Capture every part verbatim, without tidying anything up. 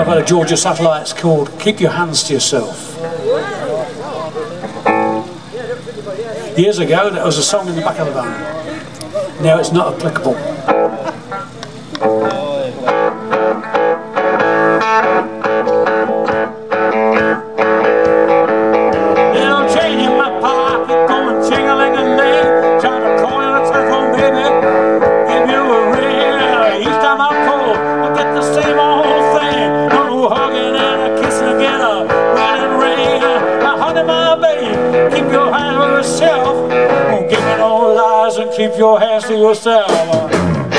by the Georgia Satellites called Keep Your Hands to Yourself. Years ago, that was a song in the back of the van. Now it's not applicable. Little chain in my pocket, going ting-a-ling-a-ling, trying to call you the telephone, baby. Give you a ring. Each time I call, I get the same old thing. No hugging and a kissing together, wedding ring. Now, honey, my baby, keep your hands to yourself. Don't give me no lies and keep your hands to yourself.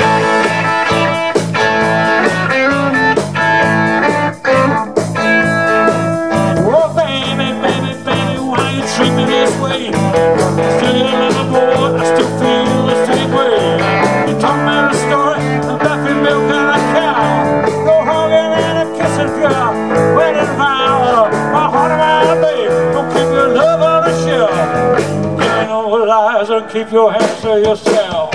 Treat me this way. Still a little boy, I still feel the same way. You told me the story of Buffy milk and a cow. No hugging and a kissing, girl. Wedding vow, my heart and my babe. Don't keep your love on the shelf. Give me no lies and keep your hands to yourself.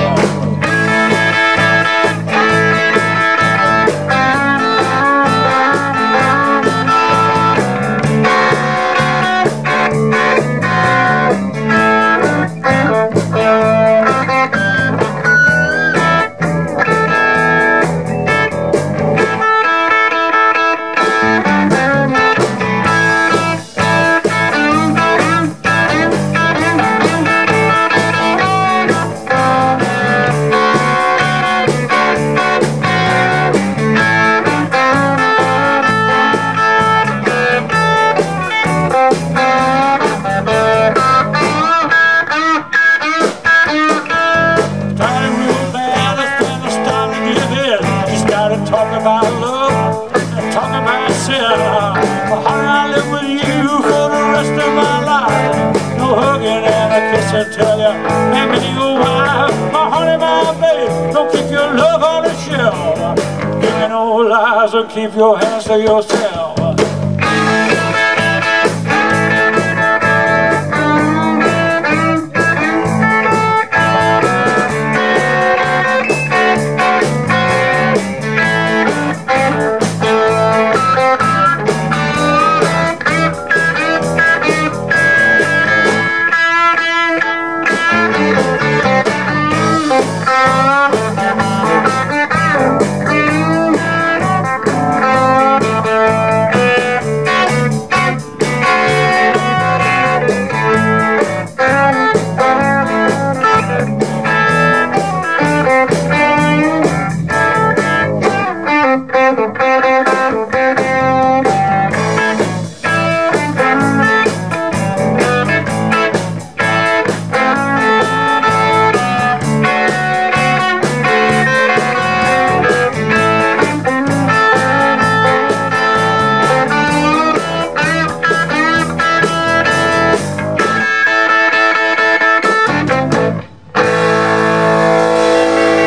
Talking about love and talking about sin. Well, how do I live with you for the rest of my life? No hugging and a kiss and tell you, make me your wife. My honey, my babe, don't keep your love on the shelf. Give me no lies and keep your hands to yourself.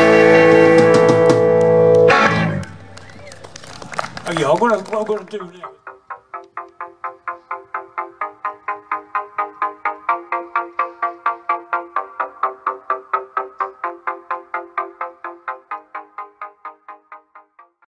Oh yeah, I'm gonna, what I'm gonna do now.